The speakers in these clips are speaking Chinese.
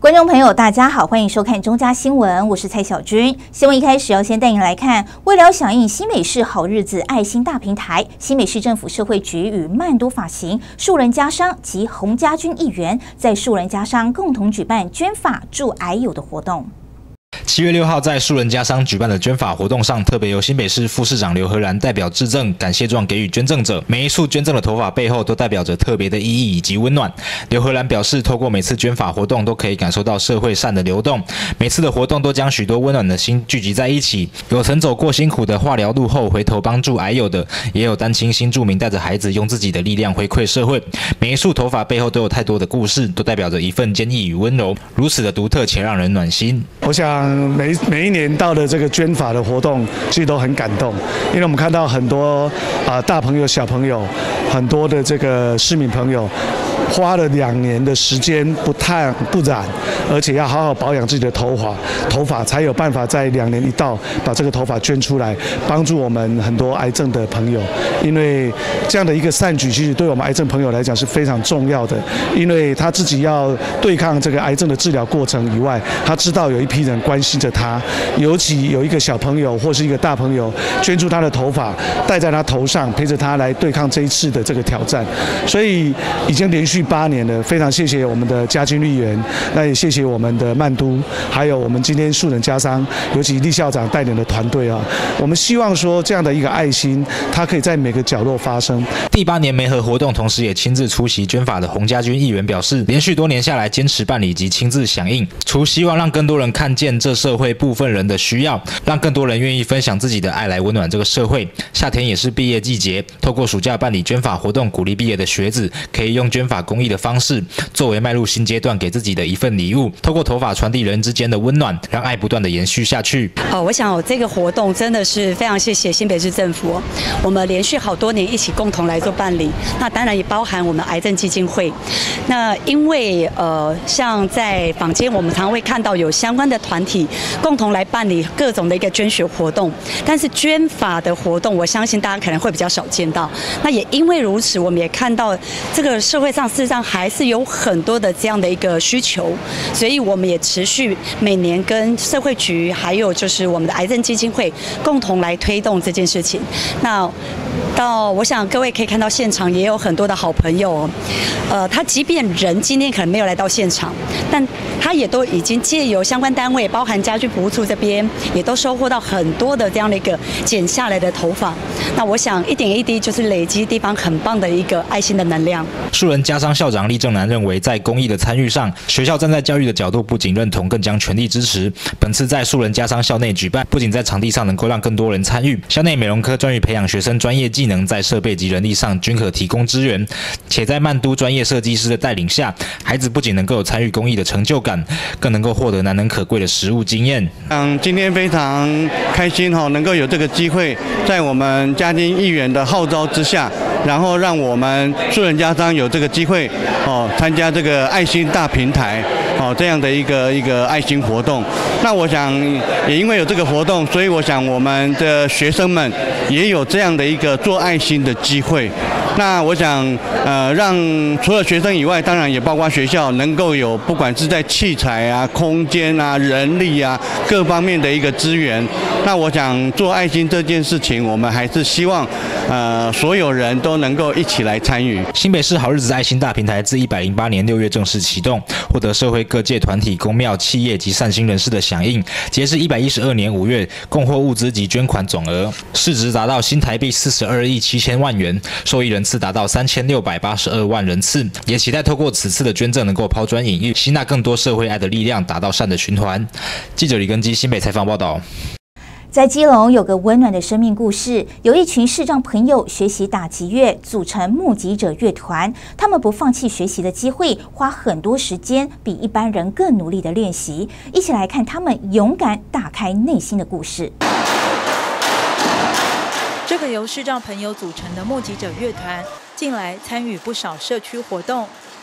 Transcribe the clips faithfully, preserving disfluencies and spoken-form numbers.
观众朋友，大家好，欢迎收看中嘉新闻，我是蔡小军。新闻一开始要先带您来看，为了响应新北市好日子爱心大平台，新北市政府社会局与曼都发型、树人家商及洪家军议员在树人家商共同举办捐发助癌友的活动。 七月六号，在树人家商举办的捐发活动上，特别由新北市副市长刘和然代表致赠感谢状给予捐赠者。每一束捐赠的头发背后，都代表着特别的意义以及温暖。刘和然表示，透过每次捐发活动，都可以感受到社会善的流动。每次的活动都将许多温暖的心聚集在一起。有曾走过辛苦的化疗路后回头帮助癌友的，也有单亲新住民带着孩子用自己的力量回馈社会。每一束头发背后都有太多的故事，都代表着一份坚毅与温柔，如此的独特且让人暖心。 我想。 每每一年到的这个捐发的活动，其实都很感动，因为我们看到很多啊、呃、大朋友、小朋友，很多的这个市民朋友。 花了两年的时间不烫不染，而且要好好保养自己的头发，头发才有办法在两年一到把这个头发捐出来，帮助我们很多癌症的朋友。因为这样的一个善举，其实对我们癌症朋友来讲是非常重要的，因为他自己要对抗这个癌症的治疗过程以外，他知道有一批人关心着他，尤其有一个小朋友或是一个大朋友捐出他的头发，戴在他头上，陪着他来对抗这一次的这个挑战，所以已经连续 八年了，非常谢谢我们的家军议员，那也谢谢我们的曼都，还有我们今天树人家商，尤其厉校长带领的团队啊。我们希望说这样的一个爱心，它可以在每个角落发生。 第八年媒合活动，同时也亲自出席捐发的洪家军议员表示，连续多年下来坚持办理及亲自响应，除希望让更多人看见这社会部分人的需要，让更多人愿意分享自己的爱来温暖这个社会。夏天也是毕业季节，透过暑假办理捐发活动，鼓励毕业的学子可以用捐发 公益的方式，作为迈入新阶段给自己的一份礼物，透过头发传递人之间的温暖，让爱不断的延续下去。 哦，我想、哦、这个活动真的是非常谢谢新北市政府、哦，我们连续好多年一起共同来做办理。那当然也包含我们癌症基金会。那因为呃，像在坊间我们常会看到有相关的团体共同来办理各种的一个捐血活动，但是捐发的活动，我相信大家可能会比较少见到。那也因为如此，我们也看到这个社会上 事实上还是有很多的这样的一个需求，所以我们也持续每年跟社会局，还有就是我们的癌症基金会共同来推动这件事情。那到我想各位可以看到现场也有很多的好朋友哦，呃，他即便人今天可能没有来到现场，但他也都已经借由相关单位，包含家居服务处这边，也都收获到很多的这样的一个剪下来的头发。那我想一点一滴就是累积地方很棒的一个爱心的能量。 树人家商校长厉正南认为，在公益的参与上，学校站在教育的角度，不仅认同，更将全力支持。本次在树人家商校内举办，不仅在场地上能够让更多人参与，校内美容科专于培养学生专业技能，在设备及人力上均可提供支援。且在曼都专业设计师的带领下，孩子不仅能够有参与公益的成就感，更能够获得难能可贵的实务经验。 嗯，今天非常开心哈，能够有这个机会，在我们家军议员的号召之下，然后让我们树人家商有这个机会哦，参加这个爱心大平台哦这样的一个一个爱心活动。那我想也因为有这个活动，所以我想我们的学生们也有这样的一个做爱心的机会。那我想呃，让除了学生以外，当然也包括学校能够有不管是在器材啊、空间啊、人力啊各方面的一个资源。那我想做爱心这件事情，我们还是希望呃所有人都能够一起来参与。 新北市好日子爱心大平台自一百零八年六月正式启动，获得社会各界团体、公庙、企业及善心人士的响应。截至一百一十二年五月，共获物资及捐款总额市值达到新台币四十二亿七千万元，受益人次达到三千六百八十二万人次。也期待透过此次的捐赠，能够抛砖引玉，吸纳更多社会爱的力量，达到善的循环。记者李根基新北采访报道。 在基隆有个温暖的生命故事，有一群视障朋友学习打击乐，组成目击者乐团。他们不放弃学习的机会，花很多时间，比一般人更努力的练习。一起来看他们勇敢打开内心的故事。 这个由视障朋友组成的目击者乐团，近来参与不少社区活动。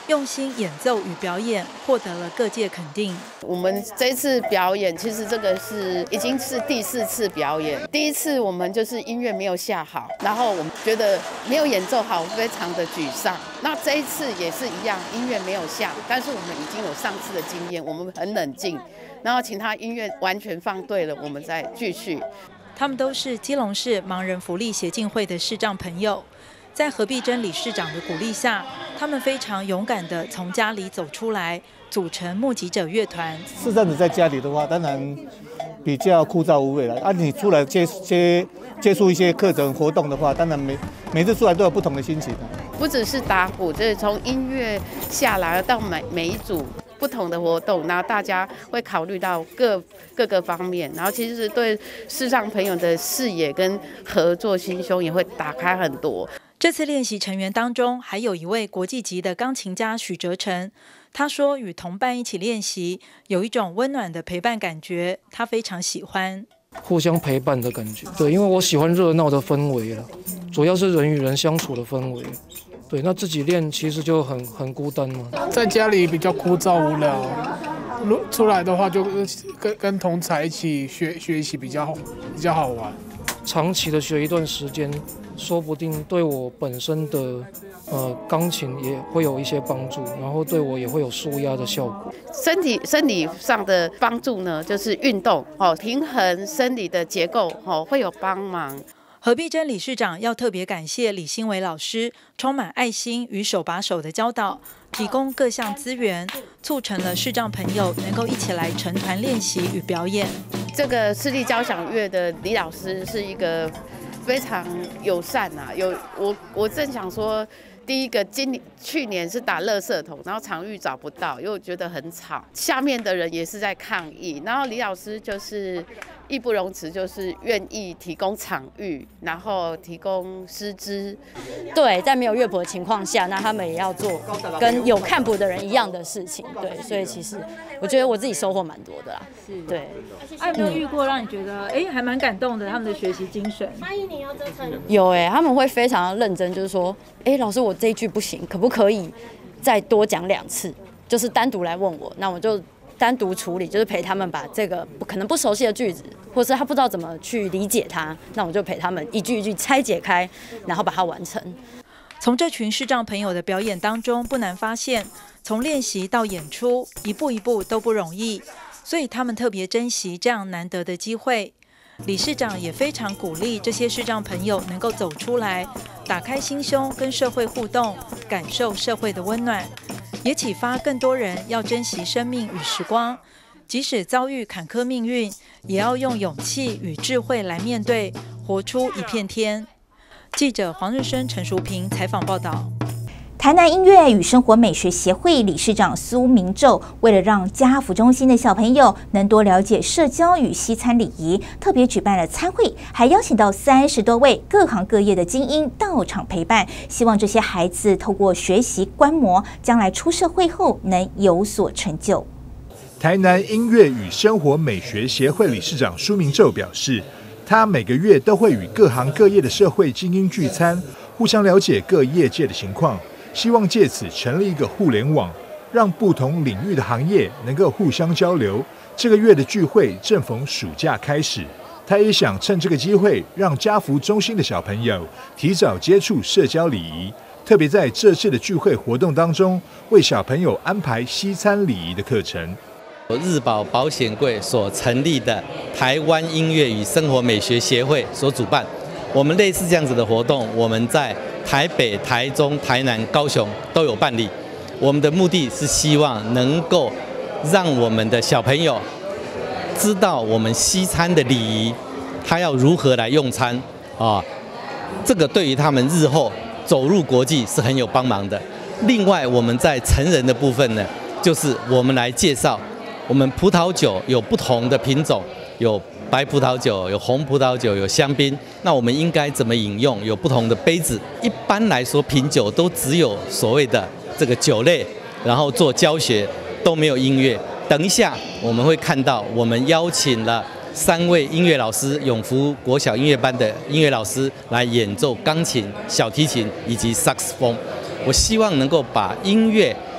用心演奏与表演，获得了各界肯定。 我们这次表演，其实这个是已经是第四次表演。第一次我们就是音乐没有下好，然后我们觉得没有演奏好，非常的沮丧。那这一次也是一样，音乐没有下，但是我们已经有上次的经验，我们很冷静，然后请他音乐完全放对了，我们再继续。 他们都是基隆市盲人福利协进会的视障朋友。在何必珍理事长的鼓励下，他们非常勇敢地从家里走出来，组成目击者乐团。 视障者在家里的话，当然比较枯燥无味了。啊，你出来接接接触一些课程活动的话，当然每每次出来都有不同的心情。 不只是打鼓，就是从音乐下来到每每一组不同的活动，然后大家会考虑到各各个方面，然后其实对视障朋友的视野跟合作心胸也会打开很多。 这次练习成员当中，还有一位国际级的钢琴家许哲成。他说，与同伴一起练习，有一种温暖的陪伴感觉，他非常喜欢。 互相陪伴的感觉，对，因为我喜欢热闹的氛围了，主要是人与人相处的氛围。对，那自己练其实就很很孤单嘛。 在家里比较枯燥无聊，出来的话就跟跟同才一起学学习比较比较好玩。 长期的学一段时间，说不定对我本身的呃钢琴也会有一些帮助，然后对我也会有舒压的效果。 身体生理上的帮助呢，就是运动哦，平衡生理的结构哦，会有帮忙。 何必珍理事长要特别感谢李新伟老师充满爱心与手把手的教导，提供各项资源，促成了视障朋友能够一起来成团练习与表演。 这个视力交响乐的李老师是一个非常友善啊，有我我正想说，第一个今年去年是打垃圾桶，然后场域找不到，因为我觉得很吵，下面的人也是在抗议，然后李老师就是义不容辞，就是愿意提供场域，然后提供师资。 对，在没有乐谱的情况下，那他们也要做跟有看谱的人一样的事情。对，所以其实我觉得我自己收获蛮多的啦。是，对。 啊，有没有遇过让你觉得哎、欸、还蛮感动的他们的学习精神？ 有哎、欸，他们会非常认真，就是说，哎、欸，老师我这一句不行，可不可以再多讲两次？就是单独来问我，那我就单独处理，就是陪他们把这个可能不熟悉的句子，或是他不知道怎么去理解它，那我就陪他们一句一句拆解开，然后把它完成。 从这群视障朋友的表演当中，不难发现，从练习到演出，一步一步都不容易，所以他们特别珍惜这样难得的机会。理事长也非常鼓励这些视障朋友能够走出来，打开心胸，跟社会互动，感受社会的温暖，也启发更多人要珍惜生命与时光，即使遭遇坎坷命运，也要用勇气与智慧来面对，活出一片天。记者黄日升、陈淑平采访报道。 台南音乐与生活美学协会理事长苏明宙，为了让家福中心的小朋友能多了解社交与西餐礼仪，特别举办了餐会，还邀请到三十多位各行各业的精英到场陪伴，希望这些孩子透过学习观摩，将来出社会后能有所成就。 台南音乐与生活美学协会理事长苏明宙表示，他每个月都会与各行各业的社会精英聚餐，互相了解各业界的情况，希望借此成立一个互联网，让不同领域的行业能够互相交流。这个月的聚会正逢暑假开始，他也想趁这个机会，让家福中心的小朋友提早接触社交礼仪，特别在这次的聚会活动当中，为小朋友安排西餐礼仪的课程。 日保保险柜所成立的台湾音乐与生活美学协会所主办，我们类似这样子的活动，我们在台北、台中、台南、高雄都有办理。我们的目的是希望能够让我们的小朋友知道我们西餐的礼仪，他要如何来用餐啊，这个对于他们日后走入国际是很有帮忙的。另外，我们在成人的部分呢，就是我们来介绍我们葡萄酒有不同的品种，有白葡萄酒，有红葡萄酒，有香槟。那我们应该怎么饮用？有不同的杯子。一般来说，品酒都只有所谓的这个酒类，然后做教学，都没有音乐。等一下我们会看到，我们邀请了三位音乐老师，永福国小音乐班的音乐老师来演奏钢琴、小提琴以及萨克斯风。我希望能够把音乐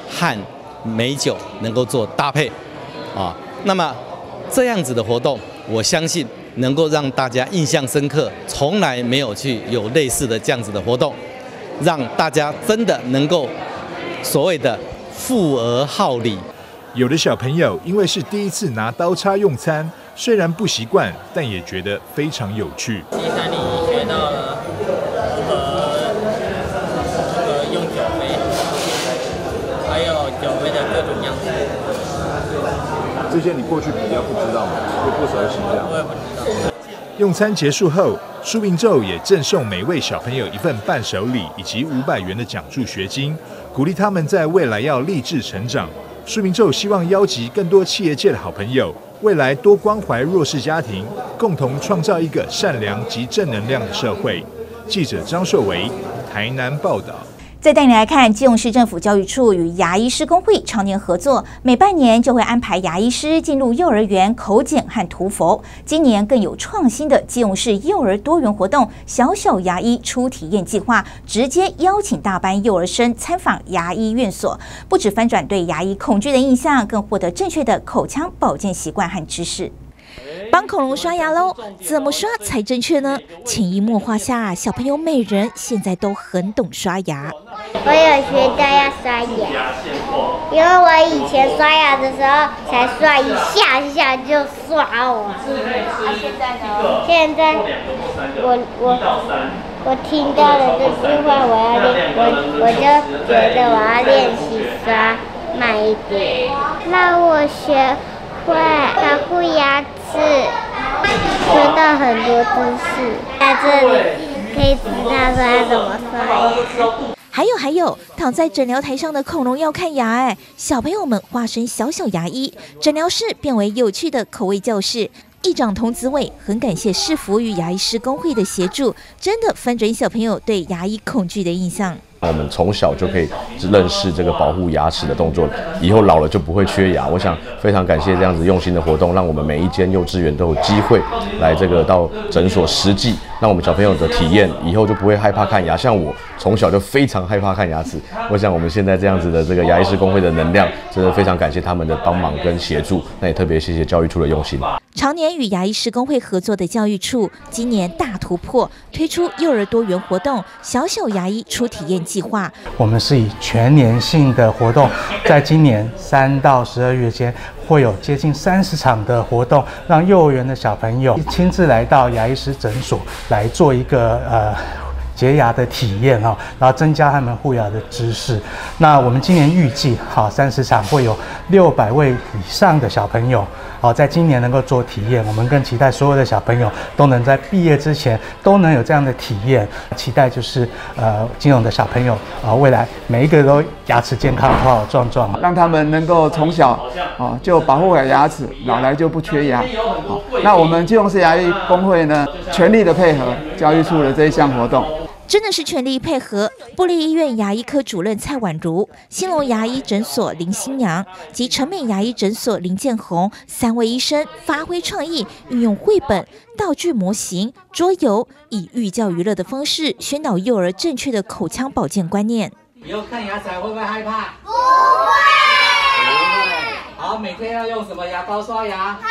和美酒能够做搭配啊。那么这样子的活动，我相信能够让大家印象深刻，从来没有去有类似的这样子的活动，让大家真的能够所谓的富而好礼。 有的小朋友因为是第一次拿刀叉用餐，虽然不习惯，但也觉得非常有趣。 第三礼仪学到了如何这个用酒杯，还有酒杯的各种样式。 这些你过去比较不知道吗？会不熟悉这样？ 我也不知道。 用餐结束后，苏明宙也赠送每位小朋友一份伴手礼以及五百元的奖助学金，鼓励他们在未来要立志成长。苏明宙希望邀集更多企业界的好朋友，未来多关怀弱势家庭，共同创造一个善良及正能量的社会。记者张硕维，台南报道。 再带你来看，基隆市政府教育处与牙医师公会常年合作，每半年就会安排牙医师进入幼儿园口检和涂氟。今年更有创新的基隆市幼儿多元活动“小小牙医初体验计划”，直接邀请大班幼儿生参访牙医院所，不止翻转对牙医恐惧的印象，更获得正确的口腔保健习惯和知识。帮恐龙刷牙喽，怎么刷才正确呢？潜移默化下，小朋友每人现在都很懂刷牙。 我有学到要刷牙，因为我以前刷牙的时候才刷一下下就刷完。那现在呢？现在我我我听到了这句话，我要练，我我就觉得我要练习刷慢一点，让我学会保护牙齿。学到很多知识，在这里可以知道说要怎么刷牙。 还有还有，躺在诊疗台上的恐龙要看牙哎！小朋友们化身小小牙医，诊疗室变为有趣的口味教室。议长童子伟很感谢市府与牙医师公会的协助，真的翻转小朋友对牙医恐惧的印象。 我们从小就可以认识这个保护牙齿的动作，以后老了就不会缺牙。我想非常感谢这样子用心的活动，让我们每一间幼稚园都有机会来这个到诊所实际，让我们小朋友的体验以后就不会害怕看牙。像我从小就非常害怕看牙齿，我想我们现在这样子的这个牙医师公会的能量，真的非常感谢他们的帮忙跟协助。那也特别谢谢教育处的用心。 常年与牙医师公会合作的教育处，今年大突破，推出幼儿多元活动“小小牙医初体验计划”。 我们是以全年性的活动，在今年三到十二月间，会有接近三十场的活动，让幼儿园的小朋友亲自来到牙医师诊所来做一个呃。洁牙的体验哈，然后增加他们护牙的知识。那我们今年预计哈三十场会有六百位以上的小朋友，好在今年能够做体验。我们更期待所有的小朋友都能在毕业之前都能有这样的体验。期待就是呃基隆的小朋友啊，未来每一个都牙齿健康、好好壮壮， 让他们能够从小哦就保护好牙齿，老来就不缺牙。好，那我们基隆市牙医公会呢，全力的配合教育处的这一项活动。 真的是全力配合，部立医院牙医科主任蔡婉如、兴隆牙医诊所林新娘及成美牙医诊所林建宏三位医生发挥创意，运用绘本、道具模型、桌游，以寓教于乐的方式宣导幼儿正确的口腔保健观念。 以后看牙齿会不会害怕？不会。不会。好，每天要用什么牙膏刷牙？好，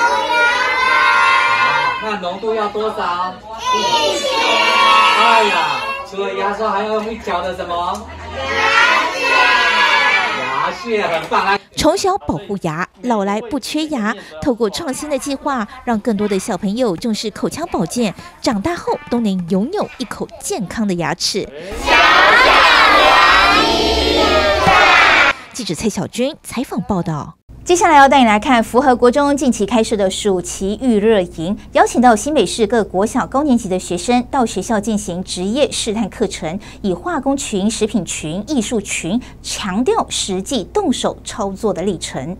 那浓度要多少？一千。哎呀，除了牙刷，还要用一条的什么？牙线。牙线很棒啊！ 从小保护牙，老来不缺牙。透过创新的计划，让更多的小朋友重视口腔保健，长大后都能拥有一口健康的牙齿。小小牙医，记者蔡小军采访报道。接下来要带你来看福和国中近期开设的暑期预热营，邀请到新北市各国小高年级的学生到学校进行职业试探课程，以化工群、食品群、艺术群，强调实际动手操作的历程。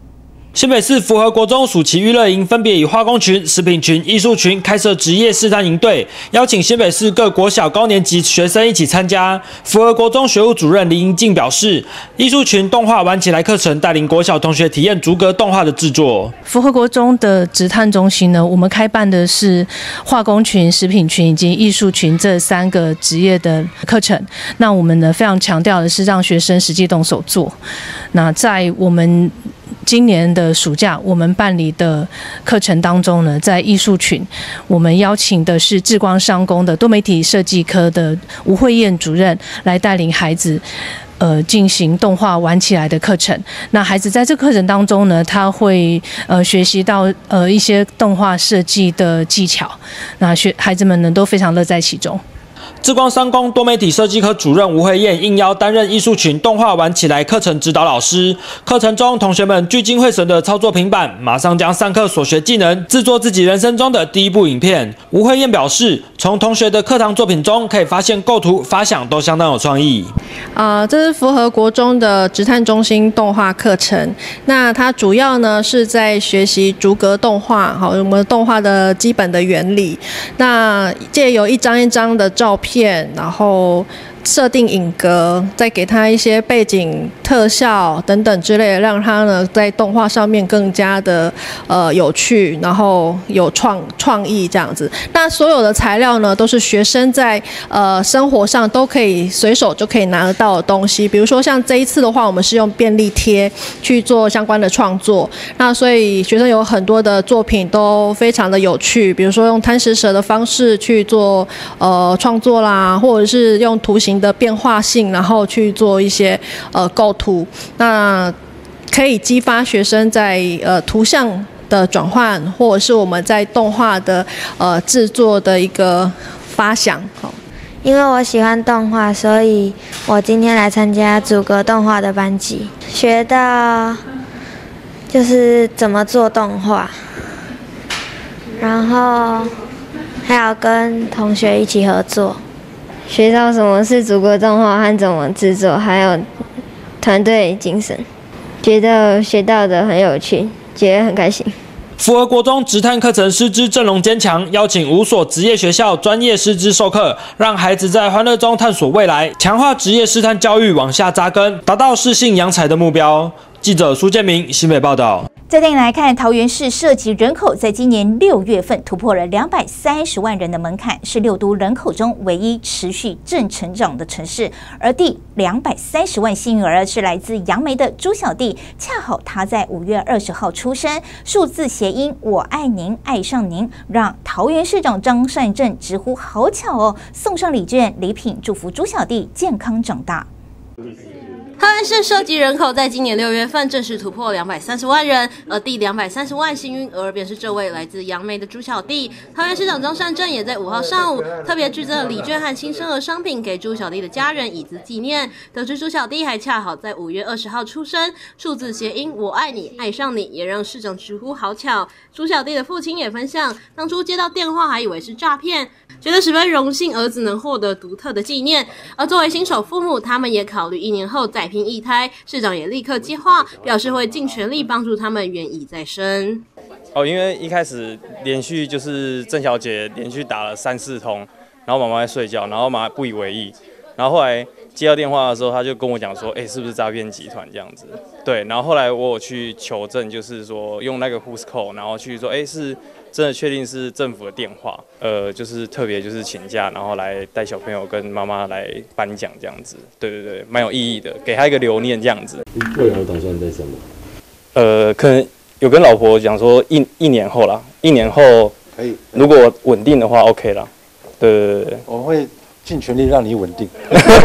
新北市福和国中暑期娱乐营分别以化工群、食品群、艺术群开设职业试探营队，邀请新北市各国小高年级学生一起参加。福和国中学务主任林英静表示，艺术群动画玩起来课程带领国小同学体验逐格动画的制作。 福和国中的职探中心呢，我们开办的是化工群、食品群以及艺术群这三个职业的课程。那我们呢非常强调的是让学生实际动手做。那在我们今年的暑假，我们办理的课程当中呢，在艺术群，我们邀请的是智光商工的多媒体设计科的吴慧燕主任来带领孩子。呃，进行动画玩起来的课程。那孩子在这课程当中呢，他会呃学习到呃一些动画设计的技巧。那学孩子们呢都非常乐在其中。 智光商工多媒体设计科主任吴慧燕应邀担任艺术群动画玩起来课程指导老师。课程中，同学们聚精会神地操作平板，马上将上课所学技能制作自己人生中的第一部影片。吴慧燕表示，从同学的课堂作品中可以发现构图、发想都相当有创意。 啊、呃，这是福和国中的职探中心动画课程。那它主要呢是在学习逐格动画，好，我们动画的基本的原理。那借由一张一张的照片，然后设定影格，再给他一些背景特效等等之类的，让他呢在动画上面更加的呃有趣，然后有创创意这样子。那所有的材料呢，都是学生在呃生活上都可以随手就可以拿得到的东西。比如说像这一次的话，我们是用便利贴去做相关的创作，那所以学生有很多的作品都非常的有趣，比如说用贪食蛇的方式去做呃创作啦，或者是用图形的变化性，然后去做一些呃构图，那可以激发学生在呃图像的转换，或者是我们在动画的呃制作的一个发想。好， 因为我喜欢动画，所以我今天来参加组阁动画的班级，学到就是怎么做动画，然后还有跟同学一起合作。 学到什么是组阁动画和怎么制作，还有团队精神，觉得学到的很有趣，觉得很开心。 福和国中职探课程师资阵容坚强，邀请五所职业学校专业师资授课，让孩子在欢乐中探索未来，强化职业试探教育往下扎根，达到适性扬才的目标。记者苏建明新北报道。 再带你来看，桃园市涉及人口在今年六月份突破了两百三十万人的门槛，是六都人口中唯一持续正成长的城市。而第两百三十万幸运儿是来自杨梅的朱小弟，恰好他在五月二十号出生，数字谐音“我爱您，爱上您”，让桃园市长张善政直呼好巧哦，送上礼券礼品，祝福朱小弟健康长大。 桃园市涉及人口在今年六月份正式突破两百三十万人，而第两百三十万幸运儿便是这位来自杨梅的朱小弟。桃园市长张善政也在五号上午特别剧赠了礼券和新生儿商品给朱小弟的家人以资纪念。得知朱小弟还恰好在五月二十号出生，数字谐音“我爱你，爱上你”，也让市长直呼好巧。朱小弟的父亲也分享，当初接到电话还以为是诈骗，觉得十分荣幸儿子能获得独特的纪念。而作为新手父母，他们也考虑一年后再拼一胎，市长也立刻接话，表示会尽全力帮助他们圆以再生。 哦，因为一开始连续就是郑小姐连续打了三四通，然后妈妈在睡觉，然后妈妈不以为意，然后后来接到电话的时候，他就跟我讲说，哎、欸，是不是诈骗集团这样子？对，然后后来我有去求证，就是说用那个 Who's Call， 然后去说，哎、欸，是真的确定是政府的电话，呃，就是特别就是请假，然后来带小朋友跟妈妈来颁奖这样子，对对对，蛮有意义的，给他一个留念这样子。 未来有打算再生吗？ 呃，可能有跟老婆讲说一一年后啦，一年后可以， 如果稳定的话 ，OK 啦。对对对对， 我们会尽全力让你稳定。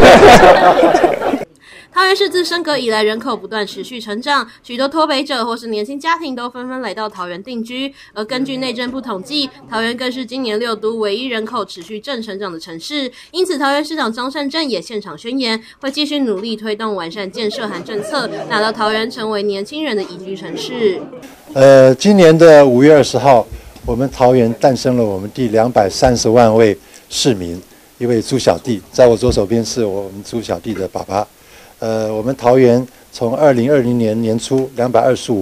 桃园市自升格以来，人口不断持续成长，许多脱北者或是年轻家庭都纷纷来到桃园定居。而根据内政部统计，桃园更是今年六都唯一人口持续正成长的城市。因此，桃园市长张善政也现场宣言，会继续努力推动完善建设和政策，打造桃园成为年轻人的宜居城市。 呃，今年的五月二十号，我们桃园诞生了我们第两百三十万位市民，一位朱小弟，在我左手边是我们朱小弟的爸爸。呃，我们桃园从二零二零年年初两百二十五万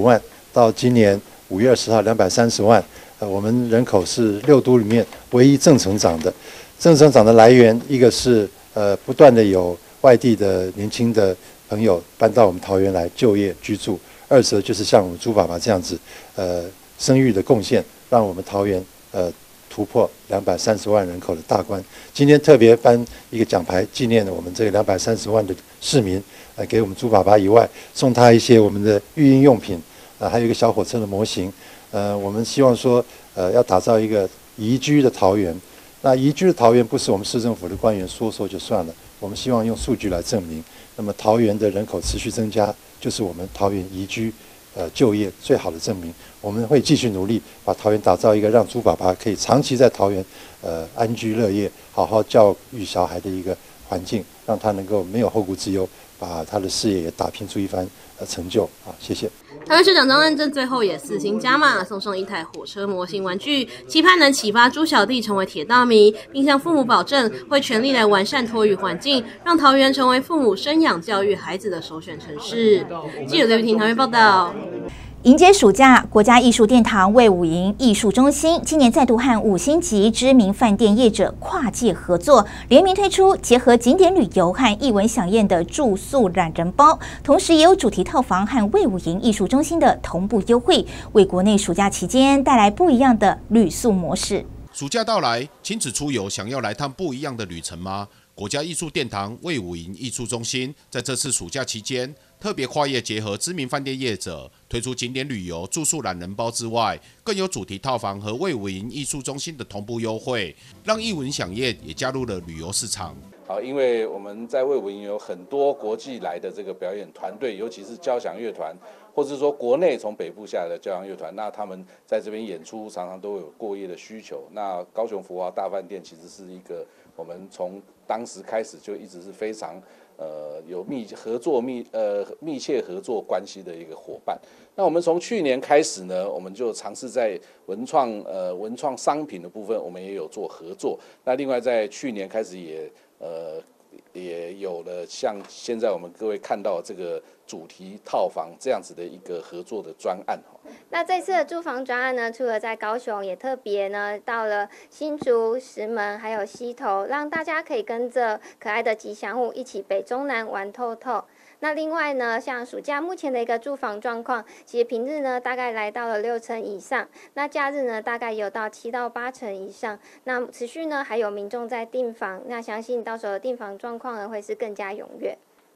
到今年五月二十号两百三十万，呃，我们人口是六都里面唯一正成长的。正成长的来源，一个是呃不断的有外地的年轻的朋友搬到我们桃园来就业居住，二则就是像我们朱爸爸这样子，呃，生育的贡献，让我们桃园呃突破两百三十万人口的大关。今天特别颁一个奖牌，纪念了我们这个两百三十万的市民，呃，给我们朱爸爸以外，送他一些我们的育婴用品，呃，还有一个小火车的模型。呃，我们希望说，呃，要打造一个宜居的桃园。那宜居的桃园不是我们市政府的官员说说就算了，我们希望用数据来证明。那么桃园的人口持续增加，就是我们桃园宜居、呃就业最好的证明。我们会继续努力，把桃园打造一个让朱爸爸可以长期在桃园呃安居乐业、好好教育小孩的一个环境，让他能够没有后顾之忧，把他的事业也打拼出一番呃成就。好，谢谢。 桃园市长张万正最后也四星加码，送上一台火车模型玩具，期盼能启发朱小弟成为铁道迷，并向父母保证会全力来完善托育环境，让桃园成为父母生养教育孩子的首选城市。记者刘玉婷桃园报道。 迎接暑假，国家艺术殿堂卫武营艺术中心今年再度和五星级知名饭店业者跨界合作，联名推出结合景点旅游和艺文飨宴的住宿懒人包，同时也有主题套房和卫武营艺术中心的同步优惠，为国内暑假期间带来不一样的旅宿模式。 暑假到来，亲子出游想要来趟不一样的旅程吗？国家艺术殿堂卫武营艺术中心在这次暑假期间，特别跨业结合知名饭店业者，推出景点旅游住宿懒人包之外，更有主题套房和卫武营艺术中心的同步优惠，让艺文飨宴也加入了旅游市场。 好，因为我们在卫武营有很多国际来的这个表演团队，尤其是交响乐团，或者说国内从北部下来的交响乐团，那他们在这边演出常常都有过夜的需求。那高雄福华大饭店其实是一个我们从当时开始就一直是非常呃有密合作密呃密切合作关系的一个伙伴。那我们从去年开始呢，我们就尝试在文创呃文创商品的部分，我们也有做合作。那另外在去年开始也呃也有了像现在我们各位看到这个主题套房这样子的一个合作的专案。 那这次的住房专案呢，除了在高雄，也特别呢到了新竹、石门还有溪头，让大家可以跟着可爱的吉祥物一起北中南玩透透。那另外呢，像暑假目前的一个住房状况，其实平日呢大概来到了六成以上，那假日呢大概有到七到八成以上。那持续呢还有民众在订房，那相信到时候的订房状况呢会是更加踊跃。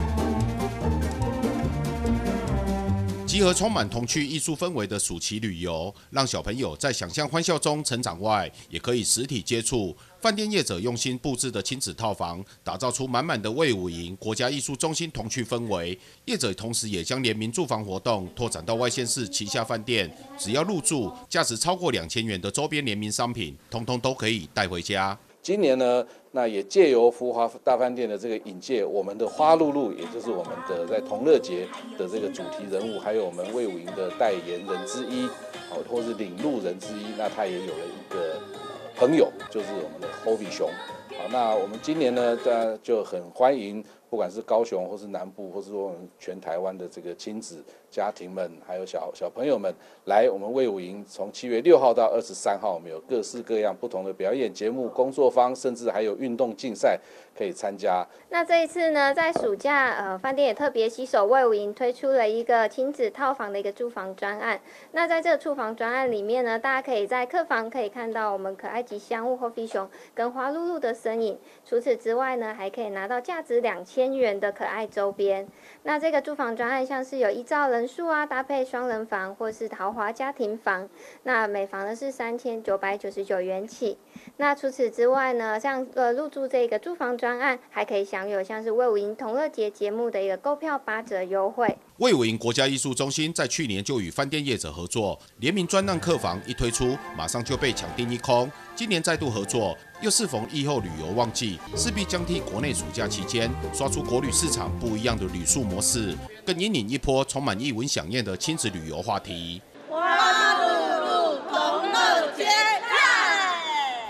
集合充满童趣艺术氛围的暑期旅游，让小朋友在想象欢笑中成长外，也可以实体接触。饭店业者用心布置的亲子套房，打造出满满的卫武营国家艺术中心童趣氛围。业者同时也将联名住房活动拓展到外县市旗下饭店，只要入住，价值超过两千元的周边联名商品，通通都可以带回家。 今年呢，那也借由福华大饭店的这个引介，我们的花露露，也就是我们的在同乐节的这个主题人物，还有我们卫武营的代言人之一，好，或是领路人之一，那他也有了一个朋友，就是我们的 Hobby 熊。好，那我们今年呢，当然就很欢迎，不管是高雄或是南部，或是说我们全台湾的这个亲子家庭们，还有小小朋友们来我们卫武营，从七月六号到二十三号，我们有各式各样不同的表演节目、工作坊，甚至还有运动竞赛可以参加。 那这一次呢，在暑假，呃，饭店也特别携手卫武营推出了一个亲子套房的一个住房专案。那在这个住房专案里面呢，大家可以在客房可以看到我们可爱吉祥物 Hobby 熊跟花露露的身影。除此之外呢，还可以拿到价值两千元的可爱周边。那这个住房专案像是有依照人数啊，搭配双人房或是豪华家庭房，那每房呢是三千九百九十九元起。那除此之外呢，像呃入住这个住房专案，还可以享有像是卫武营同乐节节目的一个购票八折优惠。 卫武营国家艺术中心在去年就与饭店业者合作，联名专案客房一推出，马上就被抢订一空。今年再度合作，又适逢疫后旅游旺季，势必将替国内暑假期间刷出国旅市场不一样的旅宿模式，更引领一波充满艺文飨宴的亲子旅游话题。 花露露同乐节，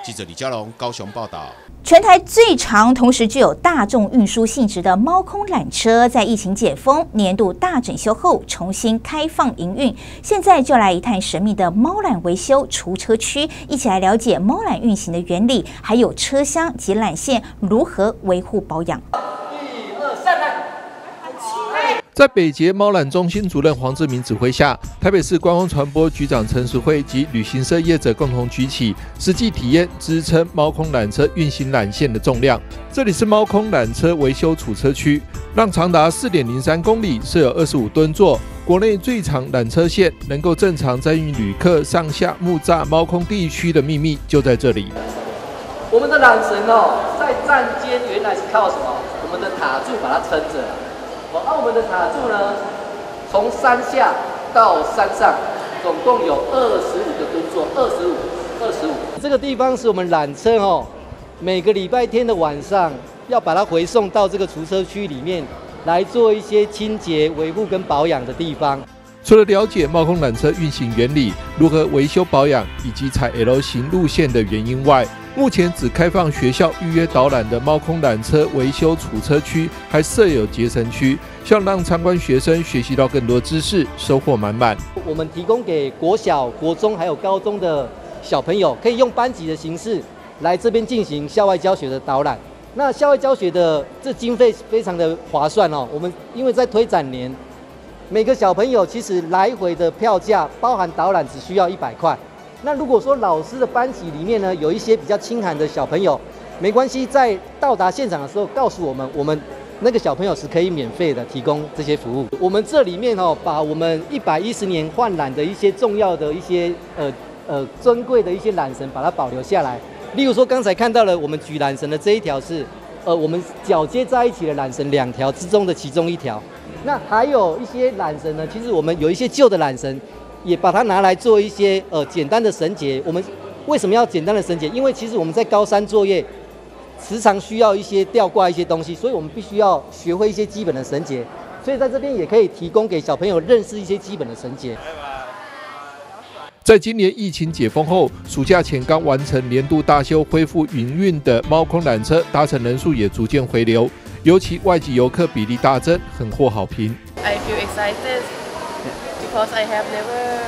记者李佳龙高雄报道。 全台最长，同时具有大众运输性质的猫空缆车，在疫情解封、年度大整修后重新开放营运。现在就来一探神秘的猫缆维修除车区，一起来了解猫缆运行的原理，还有车厢及缆线如何维护保养。 一二三，来！ 在北捷猫缆中心主任黄志明指挥下，台北市观光传播局长陈淑慧及旅行社业者共同举起，实际体验支撑猫空缆车运行缆线的重量。这里是猫空缆车维修储车区，让长达 四点零三公里、设有二十五吨座、国内最长缆车线，能够正常载运旅客上下木栅猫空地区的秘密就在这里。 我们的缆绳哦，在站间原来是靠什么？我们的塔柱把它撑着。哦，那、啊、我们的塔柱呢，从山下到山上，总共有二十五个吨座，二十五，二十五。这个地方是我们缆车哦，每个礼拜天的晚上要把它回送到这个除车区里面来做一些清洁、维护跟保养的地方。 除了了解猫空缆车运行原理、如何维修保养以及采 L 型路线的原因外，目前只开放学校预约导览的猫空缆车维修储车区，还设有节省区，希望让参观学生学习到更多知识，收获满满。 我们提供给国小、国中还有高中的小朋友，可以用班级的形式来这边进行校外教学的导览。那校外教学的这经费非常的划算哦。我们因为在推展年，每个小朋友其实来回的票价包含导览只需要一百块。那如果说老师的班级里面呢，有一些比较清寒的小朋友，没关系，在到达现场的时候告诉我们，我们那个小朋友是可以免费的提供这些服务。我们这里面哦，把我们一百一十年换缆的一些重要的一些呃呃珍贵的一些缆绳，把它保留下来。例如说刚才看到了我们举缆绳的这一条是呃我们铰接在一起的缆绳两条之中的其中一条。那还有一些缆绳呢，其实我们有一些旧的缆绳，也把它拿来做一些呃简单的绳结。我们为什么要简单的绳结？因为其实我们在高山作业，时常需要一些吊挂一些东西，所以我们必须要学会一些基本的绳结。所以在这边也可以提供给小朋友认识一些基本的绳结。 在今年疫情解封后，暑假前刚完成年度大修恢复营运的猫空缆车搭乘人数也逐渐回流，尤其外籍游客比例大增，很获好评。 I feel excited because I have never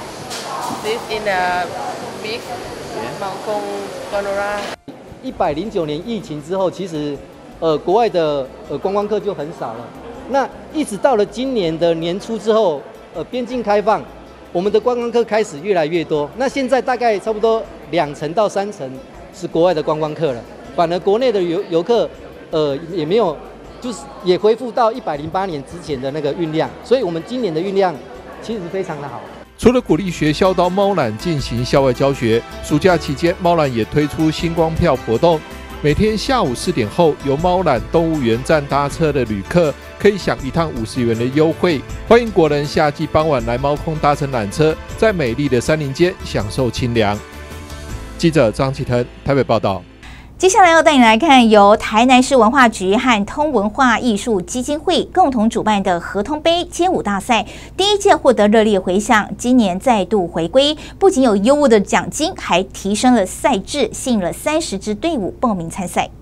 lived in a big mountain gondola. 一百零九年疫情之后，其实呃国外的呃观光客就很少了。那一直到了今年的年初之后，呃边境开放，我们的观光客开始越来越多。那现在大概差不多两成到三成是国外的观光客了，反而国内的游游客呃也没有，就是也恢复到一百零八年之前的那个运量。所以我们今年的运量其实非常的好。 除了鼓励学校到猫缆进行校外教学，暑假期间猫缆也推出星光票活动，每天下午四点后由猫缆动物园站搭车的旅客可以享一趟五十元的优惠。欢迎国人夏季傍晚来猫空搭乘缆车，在美丽的山林间享受清凉。记者张启腾台北报道。 接下来要带你来看由台南市文化局和通文化艺术基金会共同主办的合通杯街舞大赛，第一届获得热烈回响，今年再度回归，不仅有优渥的奖金，还提升了赛制，吸引了三十支队伍报名参赛。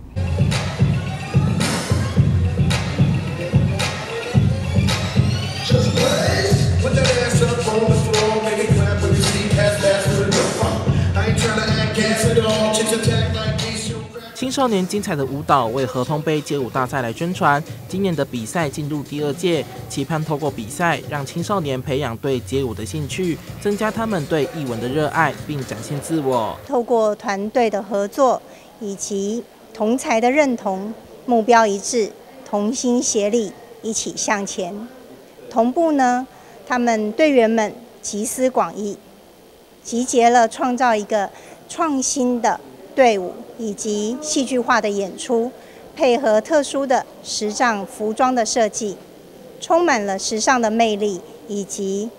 青少年精彩的舞蹈为合通杯街舞大赛来宣传，今年的比赛进入第二届，期盼透过比赛让青少年培养对街舞的兴趣，增加他们对艺文的热爱，并展现自我。 透过团队的合作以及同才的认同，目标一致，同心协力，一起向前。同步呢，他们队员们集思广益，集结了创造一个创新的队伍以及戏剧化的演出，配合特殊的时尚服装的设计，充满了时尚的魅力以及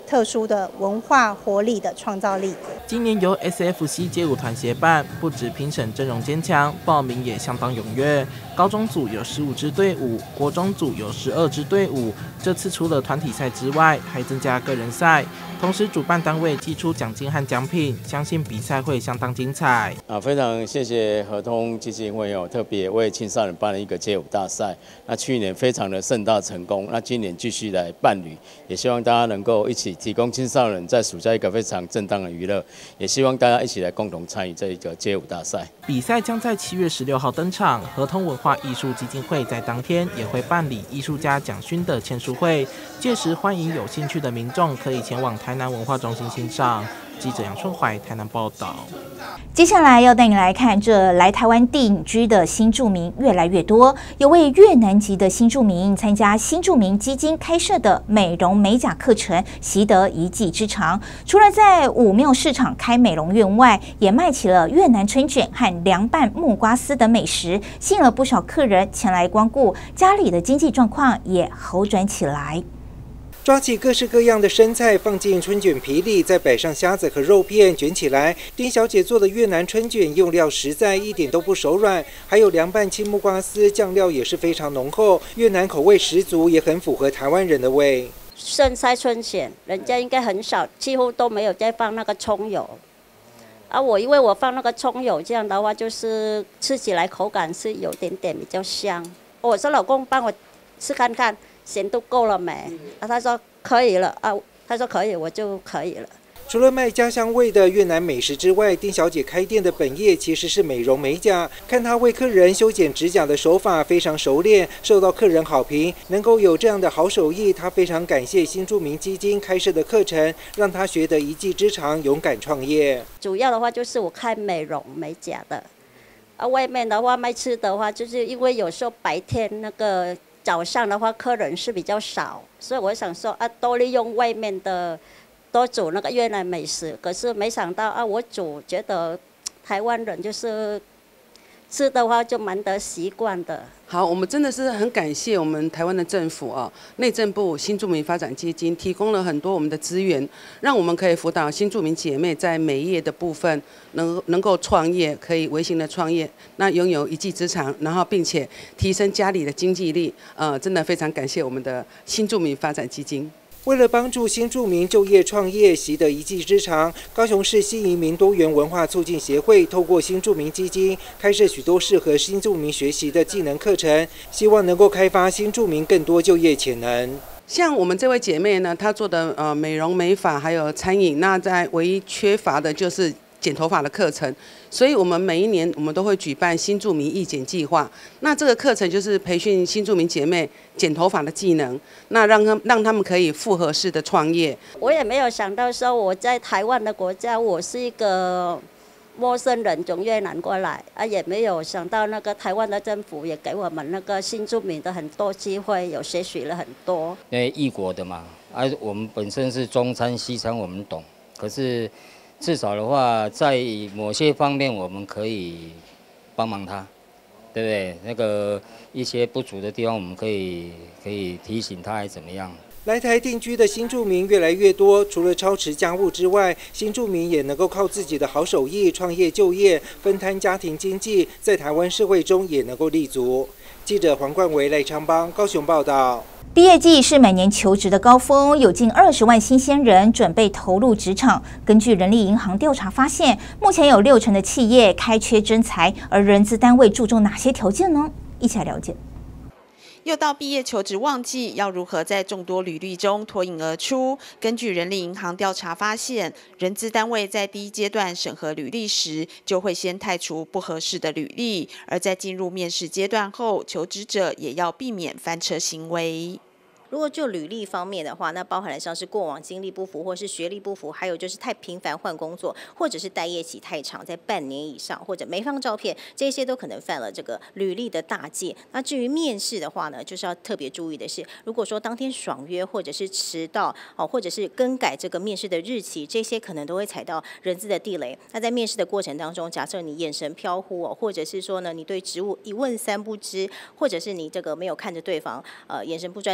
特殊的文化活力的创造力。 今年由 S F C 街舞团协办，不止评审阵容坚强，报名也相当踊跃。高中组有十五支队伍，国中组有十二支队伍。这次除了团体赛之外，还增加个人赛。同时，主办单位寄出奖金和奖品，相信比赛会相当精彩。 啊，非常谢谢合通基金会哦，特别为青少年办了一个街舞大赛。那去年非常的盛大成功，那今年继续来办理，也希望大家能够一起提供青少年在暑假一个非常正当的娱乐，也希望大家一起来共同参与这一个街舞大赛。 比赛将在七月十六号登场，合通文化艺术基金会在当天也会办理艺术家奖勋的签书会，届时欢迎有兴趣的民众可以前往台南文化中心欣赏。记者杨春怀台南报道。 接下来要带你来看，这来台湾定居的新住民越来越多。有位越南籍的新住民参加新住民基金开设的美容美甲课程，习得一技之长。除了在武庙市场开美容院外，也卖起了越南春卷和凉拌木瓜丝等美食，吸引了不少客人前来光顾，家里的经济状况也好转起来。 抓起各式各样的生菜放进春卷皮里，再摆上虾子和肉片卷起来。丁小姐做的越南春卷用料实在，一点都不手软，还有凉拌青木瓜丝，酱料也是非常浓厚，越南口味十足，也很符合台湾人的味。 生菜春卷，人家应该很少，几乎都没有再放那个葱油。啊，我因为我放那个葱油，这样的话就是吃起来口感是有点点比较香。我说老公帮我吃看看。咸度够了没？啊，他说可以了啊，他说可以，我就可以了。 除了卖家乡味的越南美食之外，丁小姐开店的本业其实是美容美甲。看她为客人修剪指甲的手法非常熟练，受到客人好评。能够有这样的好手艺，她非常感谢新住民基金开设的课程，让她学得一技之长，勇敢创业。 主要的话就是我开美容美甲的，啊，外面的话卖吃的话，就是因为有时候白天那个。早上的话，客人是比较少，所以我想说啊，多利用外面的，多煮那个越南美食。可是没想到啊，我煮觉得台湾人就是吃的话就蛮得习惯的。 好，我们真的是很感谢我们台湾的政府啊，内政部新住民发展基金提供了很多我们的资源，让我们可以辅导新住民姐妹在美业的部分能能够创业，可以微型的创业，那拥有一技之长，然后并且提升家里的经济力。呃，真的非常感谢我们的新住民发展基金。 为了帮助新住民就业创业，习得一技之长，高雄市新移民多元文化促进协会透过新住民基金开设许多适合新住民学习的技能课程，希望能够开发新住民更多就业潜能。 像我们这位姐妹呢，她做的呃美容美发还有餐饮，那在唯一缺乏的就是剪头发的课程，所以我们每一年我们都会举办新住民义剪计划。那这个课程就是培训新住民姐妹剪头发的技能，那让他让他们可以复合式的创业。 我也没有想到说我在台湾的国家，我是一个陌生人从越南过来啊，也没有想到那个台湾的政府也给我们那个新住民的很多机会，有学习了很多。 因为异国的嘛，啊，我们本身是中餐西餐我们懂，可是。至少的话，在某些方面我们可以帮忙他，对不对？那个一些不足的地方，我们可以可以提醒他，还怎么样？ 来台定居的新住民越来越多，除了操持家务之外，新住民也能够靠自己的好手艺创业就业，分摊家庭经济，在台湾社会中也能够立足。记者黄冠维、赖昌邦高雄报道。 毕业季是每年求职的高峰，有近二十万新鲜人准备投入职场。根据人力银行调查发现，目前有六成的企业开缺征才，而人资单位注重哪些条件呢？一起来了解。 又到毕业求职旺季，要如何在众多履历中脱颖而出？根据人力银行调查发现，人资单位在第一阶段审核履历时，就会先汰除不合适的履历，而在进入面试阶段后，求职者也要避免翻车行为。 如果就履历方面的话，那包含了像是过往经历不符，或是学历不符，还有就是太频繁换工作，或者是待业期太长，在半年以上，或者没放照片，这些都可能犯了这个履历的大忌。那至于面试的话呢，就是要特别注意的是，如果说当天爽约，或者是迟到哦，或者是更改这个面试的日期，这些可能都会踩到人资的地雷。那在面试的过程当中，假设你眼神飘忽哦，或者是说呢，你对职务一问三不知，或者是你这个没有看着对方，呃，眼神不专注的话，等。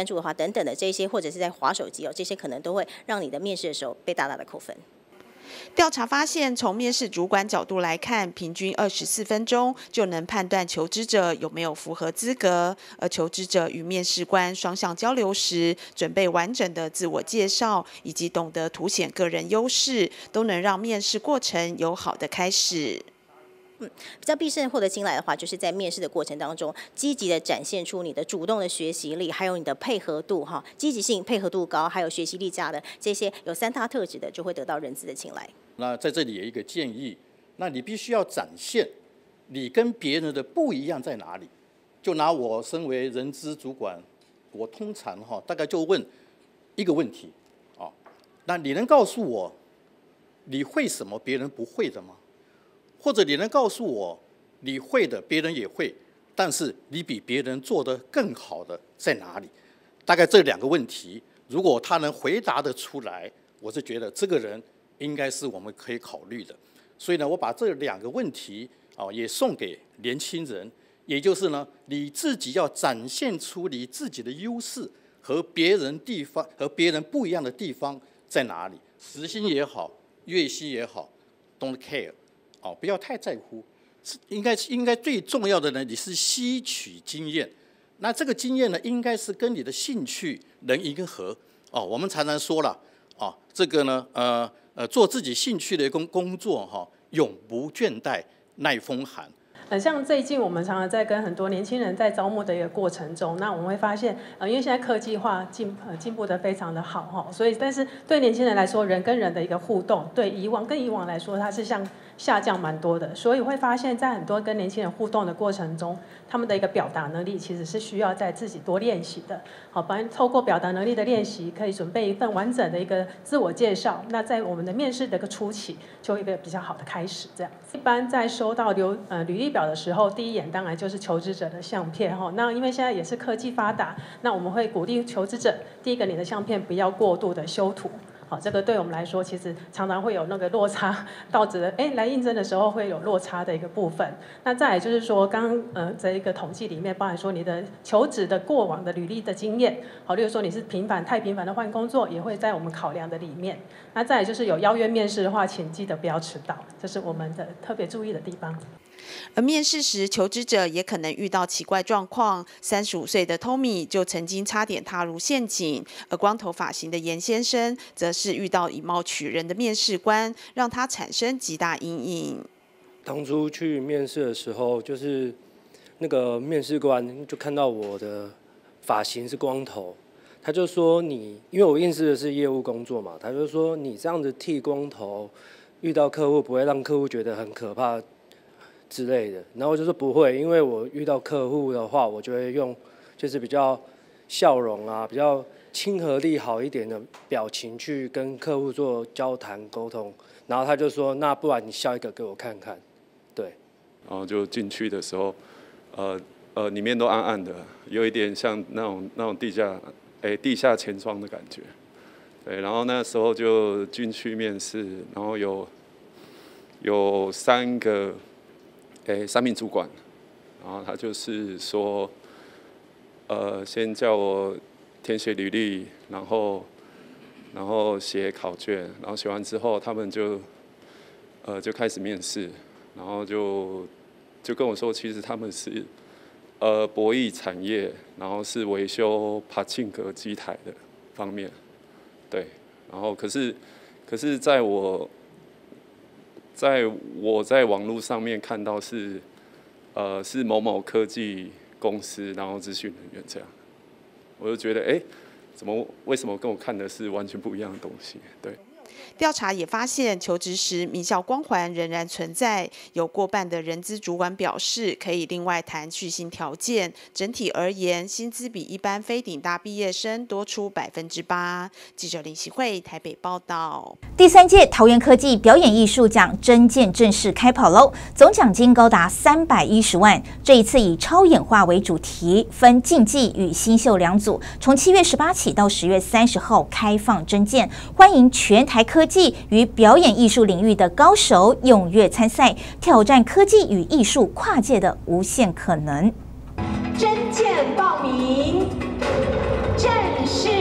等的这些，或者是在滑手机哦，这些可能都会让你的面试的时候被大大的扣分。 调查发现，从面试主管角度来看，平均二十四分钟就能判断求职者有没有符合资格。而求职者与面试官双向交流时，准备完整的自我介绍，以及懂得凸显个人优势，都能让面试过程有好的开始。 嗯，比较必胜获得青睐的话，就是在面试的过程当中，积极的展现出你的主动的学习力，还有你的配合度哈，积极性、配合度高，还有学习力佳的这些有三大特质的，就会得到人资的青睐。 那在这里有一个建议，那你必须要展现你跟别人的不一样在哪里。就拿我身为人资主管，我通常哈大概就问一个问题，哦，那你能告诉我你会什么别人不会的吗？或者你能告诉我你会的别人也会，但是你比别人做得更好的在哪里？大概这两个问题，如果他能回答得出来，我是觉得这个人应该是我们可以考虑的。所以呢，我把这两个问题啊也送给年轻人，也就是呢，你自己要展现出你自己的优势和别人地方和别人不一样的地方在哪里？时薪也好，月薪也好 ，don't care。哦，不要太在乎，是应该应该最重要的呢，你是吸取经验。那这个经验呢，应该是跟你的兴趣能迎合。哦，我们常常说了，哦，这个呢，呃呃，做自己兴趣的工工作哈、哦，永不倦怠，耐风寒。 呃，像最近我们常常在跟很多年轻人在招募的一个过程中，那我们会发现，呃，因为现在科技化进呃进步的非常的好哈，所以但是对年轻人来说，人跟人的一个互动，对以往跟以往来说，它是像下降蛮多的，所以会发现，在很多跟年轻人互动的过程中，他们的一个表达能力其实是需要在自己多练习的。好，反正透过表达能力的练习，可以准备一份完整的一个自我介绍。那在我们的面试的一个初期，就一个比较好的开始。这样，一般在收到流呃履历表的时候，第一眼当然就是求职者的相片哈。那因为现在也是科技发达，那我们会鼓励求职者，第一个你的相片不要过度的修图。好，这个对我们来说，其实常常会有那个落差，导致哎来应征的时候会有落差的一个部分。那再来就是说，刚呃这一个统计里面，包含说你的求职的过往的履历的经验，好，例如说你是频繁太频繁的换工作，也会在我们考量的里面。那再来就是有邀约面试的话，请记得不要迟到，这是我们的特别注意的地方。 而面试时，求职者也可能遇到奇怪状况。三十五岁的 Tommy 就曾经差点踏入陷阱，而光头发型的严先生，则是遇到以貌取人的面试官，让他产生极大阴影。 当初去面试的时候，就是那个面试官就看到我的发型是光头，他就说你，因为我应试的是业务工作嘛，他就说你这样子剃光头，遇到客户不会让客户觉得很可怕之类的，然后我就说不会，因为我遇到客户的话，我就会用就是比较笑容啊，比较亲和力好一点的表情去跟客户做交谈沟通。然后他就说，那不然你笑一个给我看看，对。 然后就进去的时候，呃呃，里面都暗暗的，有一点像那种那种地下哎地下钱庄的感觉，对。然后那时候就进去面试，然后有有三个。诶，三名主管，然后他就是说，呃，先叫我填写履历，然后，然后写考卷，然后写完之后，他们就，呃，就开始面试，然后就就跟我说，其实他们是，呃，博弈产业，然后是维修帕庆格机台的方面，对，然后可是，可是在我。在我在网络上面看到是，呃，是某某科技公司，然后资讯人员这样，我就觉得，哎，怎么为什么跟我看的是完全不一样的东西？对。 调查也发现，求职时名校光环仍然存在，有过半的人资主管表示可以另外谈续薪条件。整体而言，薪资比一般非顶大毕业生多出百分之八。记者林习慧台北报道。 第三届桃园科技表演艺术奖征件正式开跑喽，总奖金高达三百一十万。这一次以超演化为主题，分竞技与新秀两组，从七月十八起到十月三十号开放征件，欢迎全台科技与表演艺术领域的高手踊跃参赛，挑战科技与艺术跨界的无限可能。 征件报名正式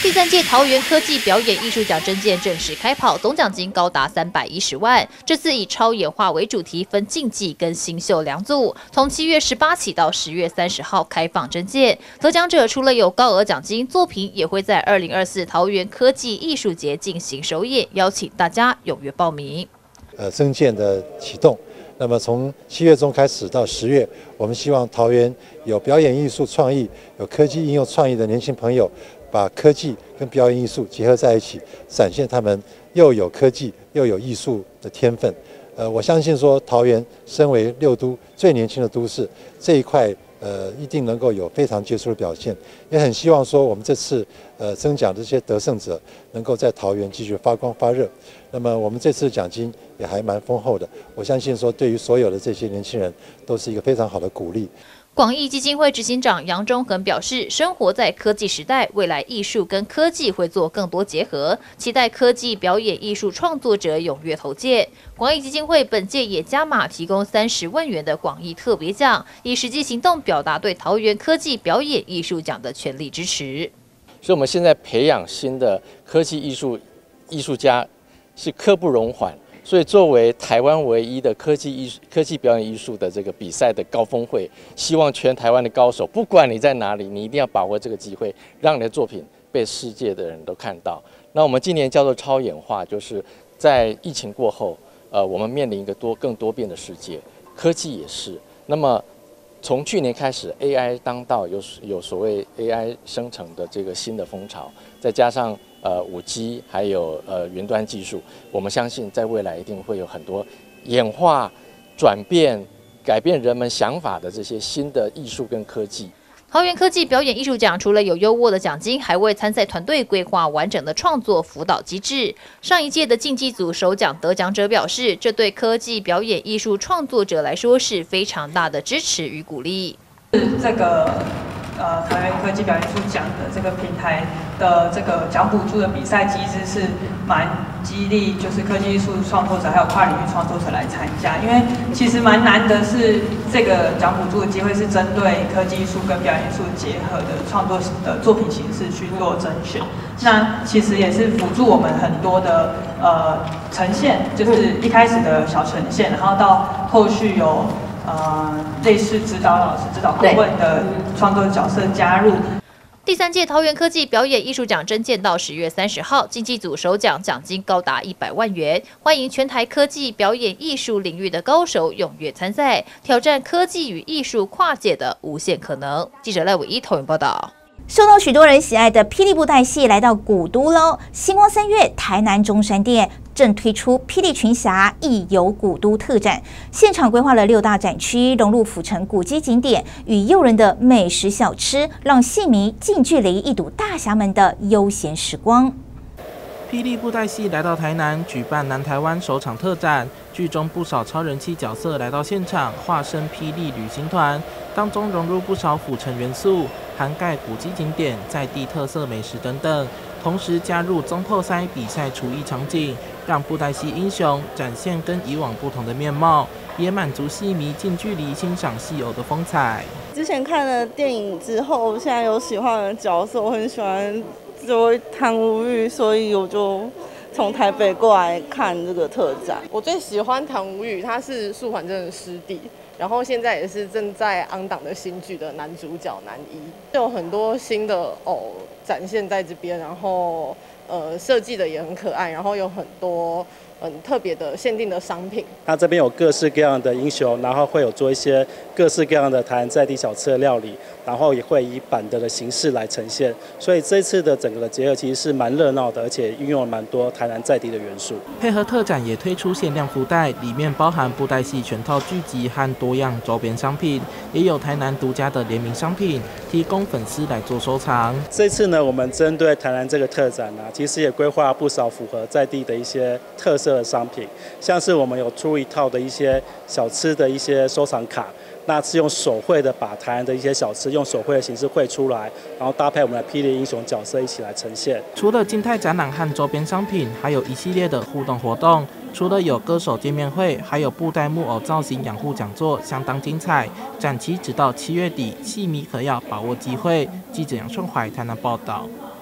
第三届桃园科技表演艺术奖征件正式开跑，总奖金高达三百一十万。这次以超演化为主题，分竞技跟新秀两组，从七月十八起到十月三十号开放征件。得奖者除了有高额奖金，作品也会在二零二四桃园科技艺术节进行首演，邀请大家踊跃报名。 呃，征件的启动。那么从七月中开始到十月，我们希望桃园有表演艺术创意、有科技应用创意的年轻朋友，把科技跟表演艺术结合在一起，展现他们又有科技又有艺术的天分。呃，我相信说桃园身为六都最年轻的都市，这一块呃一定能够有非常杰出的表现。也很希望说我们这次呃征奖这些得胜者能够在桃园继续发光发热。那么我们这次奖金也还蛮丰厚的，我相信说对于所有的这些年轻人都是一个非常好的鼓励。 广义基金会执行长杨忠恒表示，生活在科技时代，未来艺术跟科技会做更多结合，期待科技表演艺术创作者踊跃投件。广义基金会本届也加码提供三十万元的广义特别奖，以实际行动表达对桃园科技表演艺术奖的全力支持。 所以我们现在培养新的科技艺术艺术家是刻不容缓。所以，作为台湾唯一的科技艺术、科技表演艺术的这个比赛的高峰会，希望全台湾的高手，不管你在哪里，你一定要把握这个机会，让你的作品被世界的人都看到。那我们今年叫做超演化，就是在疫情过后，呃，我们面临一个多更多变的世界，科技也是。那么，从去年开始 ，A I 当道，有有所谓 A I 生成的这个新的风潮，再加上呃五 G 还有呃云端技术，我们相信在未来一定会有很多演化、转变、改变人们想法的这些新的艺术跟科技。 桃园科技表演艺术奖除了有优渥的奖金，还为参赛团队规划完整的创作辅导机制。上一届的竞技组首奖得奖者表示，这对科技表演艺术创作者来说是非常大的支持与鼓励。 这个呃桃园科技表演艺术奖的这个平台的这个奖补助的比赛机制是蛮激励，就是科技艺术创作者还有跨领域创作者来参加，因为其实蛮难的是这个奖补助的机会是针对科技艺术跟表演艺术结合的创作的作品形式去做甄选，那其实也是辅助我们很多的呃呈现，就是一开始的小呈现，然后到后续有呃类似指导老师、指导顾问的创作角色加入。 第三届桃园科技表演艺术奖征件到十月三十号，竞技组首奖奖金高达一百万元，欢迎全台科技表演艺术领域的高手踊跃参赛，挑战科技与艺术跨界的无限可能。记者赖伟一投影报道。 受到许多人喜爱的霹雳布袋戏来到古都喽！星光三月台南中山店正推出霹雳群侠艺游古都特展，现场规划了六大展区，融入府城古迹景点与诱人的美食小吃，让戏迷近距离一睹大侠们的悠闲时光。 霹雳布袋戏来到台南，举办南台湾首场特展，剧中不少超人气角色来到现场，化身霹雳旅行团，当中融入不少府城元素，涵盖古迹景点、在地特色美食等等，同时加入中破塞比赛厨艺场景，让布袋戏英雄展现跟以往不同的面貌，也满足戏迷近距离欣赏戏偶的风采。 之前看了电影之后，现在有喜欢的角色，我很喜欢这位汤无玉，所以我就从台北过来看这个特展。 我最喜欢唐无宇，他是素还真的师弟，然后现在也是正在昂档的新剧的男主角男一，有很多新的偶展现在这边，然后呃设计的也很可爱，然后有很多很特别的限定的商品。 它这边有各式各样的英雄，然后会有做一些各式各样的台南在地小吃的料理，然后也会以板德的形式来呈现。所以这次的整个的结合其实是蛮热闹的，而且运用了蛮多台南在地的元素。 配合特展也推出限量福袋，里面包含布袋戏全套剧集和多样周边商品，也有台南独家的联名商品，提供粉丝来做收藏。 这次呢，我们针对台南这个特展啊，其实也规划了不少符合在地的一些特色的商品，像是我们有出一套的一些小吃的一些收藏卡，那是用手绘的把台南的一些小吃用手绘的形式绘出来，然后搭配我们的霹雳英雄角色一起来呈现。 除了静态展览和周边商品，还有一系列的互动活动。除了有歌手见面会，还有布袋木偶造型养护讲座，相当精彩。展期直到七月底，戏迷可要把握机会。记者杨顺怀台南报道。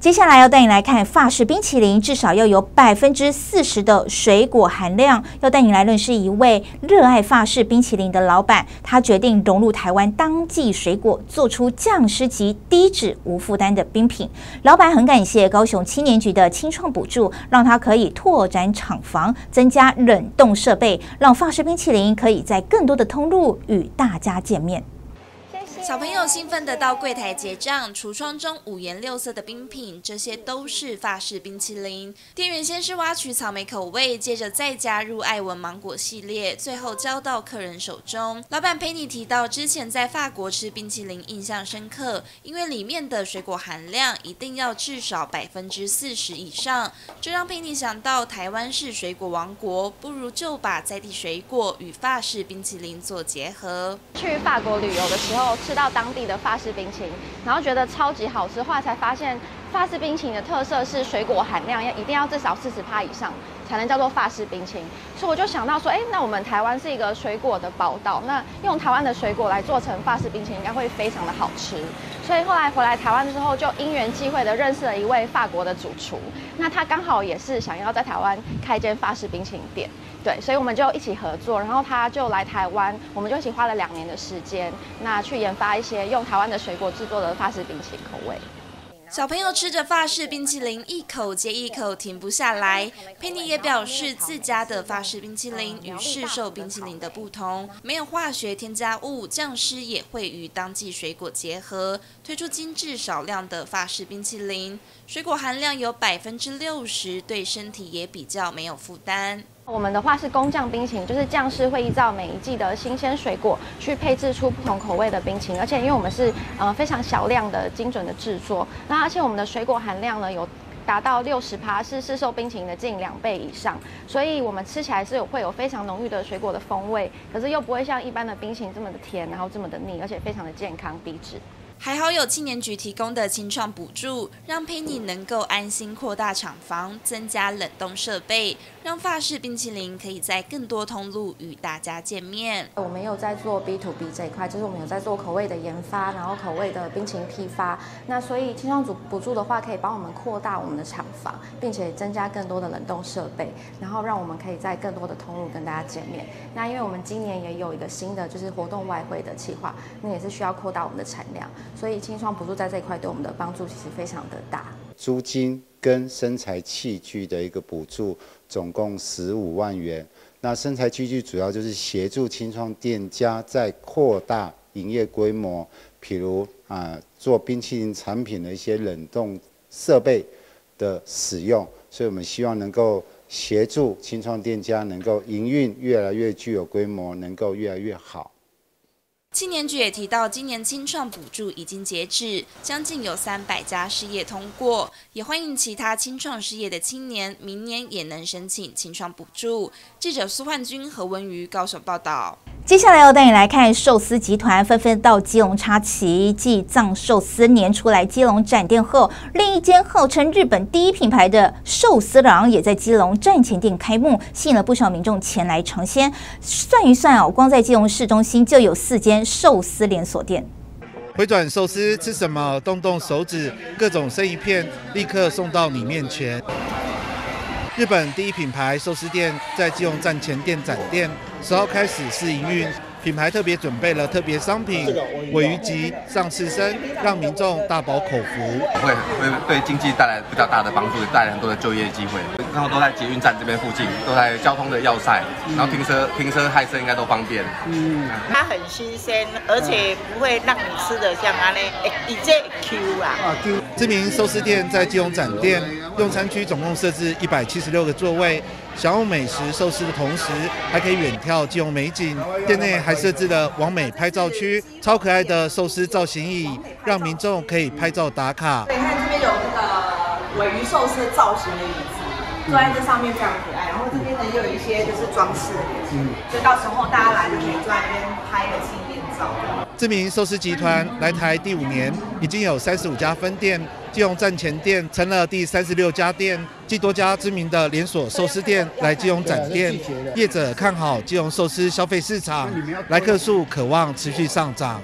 接下来要带你来看法式冰淇淋，至少要有百分之四十的水果含量。要带你来认识一位热爱法式冰淇淋的老板，他决定融入台湾当季水果，做出匠师级低脂无负担的冰品。老板很感谢高雄青年局的青创补助，让他可以拓展厂房，增加冷冻设备，让法式冰淇淋可以在更多的通路与大家见面。 小朋友兴奋地到柜台结账，橱窗中五颜六色的冰品，这些都是法式冰淇淋。店员先是挖取草莓口味，接着再加入爱文芒果系列，最后交到客人手中。老板佩妮提到，之前在法国吃冰淇淋印象深刻，因为里面的水果含量一定要至少百分之四十以上，这让佩妮想到台湾是水果王国，不如就把在地水果与法式冰淇淋做结合。 去法国旅游的时候吃到当地的法式冰淇淋，然后觉得超级好吃，后来才发现法式冰淇淋的特色是水果含量要一定要至少四十趴以上才能叫做法式冰淇淋，所以我就想到说，哎，那我们台湾是一个水果的宝岛，那用台湾的水果来做成法式冰淇淋应该会非常的好吃，所以后来回来台湾之后，就因缘际会的认识了一位法国的主厨，那他刚好也是想要在台湾开一间法式冰淇淋店。对，所以我们就一起合作，然后他就来台湾，我们就一起花了两年的时间，那去研发一些用台湾的水果制作的法式冰淇淋口味。 小朋友吃着法式冰淇淋，一口接一口停不下来。佩妮也表示，自家的法式冰淇淋与市售冰淇淋的不同，没有化学添加物，匠师也会与当季水果结合，推出精致少量的法式冰淇淋，水果含量有百分之六十，对身体也比较没有负担。 我们的话是工匠冰淇淋，就是匠师会依照每一季的新鲜水果去配制出不同口味的冰淇淋，而且因为我们是呃非常小量的精准的制作，那而且我们的水果含量呢有达到六十趴，是市售冰淇淋的近两倍以上，所以我们吃起来是有会有非常浓郁的水果的风味，可是又不会像一般的冰淇淋这么的甜，然后这么的腻，而且非常的健康低脂。 还好有青年局提供的青创补助，让佩妮能够安心扩大厂房，增加冷冻设备，让法式冰淇淋可以在更多通路与大家见面。 我们有在做 B to B 这一块，就是我们有在做口味的研发，然后口味的冰淇淋批发。那所以青创组补助的话，可以帮我们扩大我们的厂房，并且增加更多的冷冻设备，然后让我们可以在更多的通路跟大家见面。那因为我们今年也有一个新的就是活动外汇的计划，那也是需要扩大我们的产量。所以青创补助在这一块对我们的帮助其实非常的大。 租金跟生材器具的一个补助，总共十五万元。那生材器具主要就是协助青创店家在扩大营业规模，譬如啊做冰淇淋产品的一些冷冻设备的使用。所以我们希望能够协助青创店家能够营运越来越具有规模，能够越来越好。 青年局也提到，今年青创补助已经截止，将近有三百家事业通过，也欢迎其他青创事业的青年明年也能申请青创补助。记者苏焕君、何文瑜高雄报道。 接下来要带你来看寿司集团纷纷到基隆插旗，继藏寿司年初来基隆展店后，另一间号称日本第一品牌的寿司郎也在基隆站前店开幕，吸引了不少民众前来尝鲜。算一算哦，光在基隆市中心就有四间寿司连锁店。 回转寿司吃什么？动动手指，各种生鱼片立刻送到你面前。日本第一品牌寿司店在基隆站前店展店，十号开始试营运。品牌特别准备了特别商品鲔鱼级上刺身，让民众大饱口福。 会会对经济带来比较大的帮助，带来很多的就业机会。然后都在捷运站这边附近，都在交通的要塞，然后停车停车开车应该都方便。 嗯，它很新鲜，而且不会让你吃的像安尼，一直 Q 啊。 知名寿司店在基隆展店，用餐区总共设置一百七十六个座位。享用美食寿司的同时，还可以远眺基隆美景。店内还设置了网美拍照区，超可爱的寿司造型椅，让民众可以拍照打卡。 你看这边有那个鲔鱼寿司造型的椅子，坐在这上面非常可爱。然后这边呢又有一些就是装饰的东西，所以到时候大家来就可以坐在那边拍个纪念照。 知名寿司集团来台第五年，已经有三十五家分店。基隆站前店成了第三十六家店，继多家知名的连锁寿司店来基隆展店。业者看好基隆寿司消费市场，来客数可望持续上涨。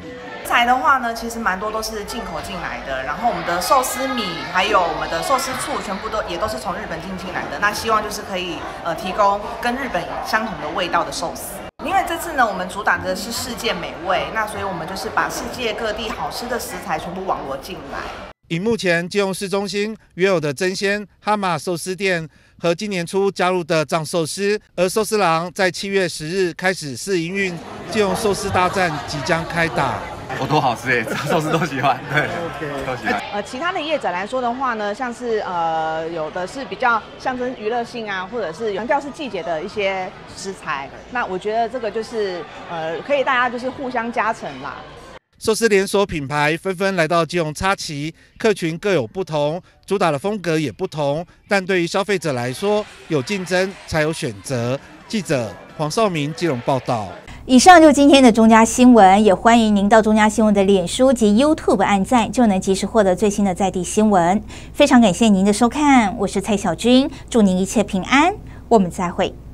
材的话呢，其实蛮多都是进口进来的，然后我们的寿司米还有我们的寿司醋，全部都也都是从日本进进来的。那希望就是可以呃提供跟日本相同的味道的寿司。因为这次呢，我们主打的是世界美味，那所以我们就是把世界各地好吃的食材全部网罗进来。 以目前基隆市中心原有的真鲜哈马寿司店和今年初加入的藏寿司，而寿司郎在七月十日开始试营运，基隆寿司大战即将开打。 我都好吃哎，寿司都喜欢，对，都喜欢。 呃，其他的业者来说的话呢，像是呃有的是比较象征娱乐性啊，或者是强调是季节的一些食材，那我觉得这个就是呃可以大家就是互相加成啦。 寿司连锁品牌纷纷来到基隆插旗，客群各有不同，主打的风格也不同，但对于消费者来说，有竞争才有选择。记者黄少明基隆报道。 以上就今天的中嘉新闻，也欢迎您到中嘉新闻的脸书及 YouTube 按赞，就能及时获得最新的在地新闻。非常感谢您的收看，我是蔡小君，祝您一切平安，我们再会。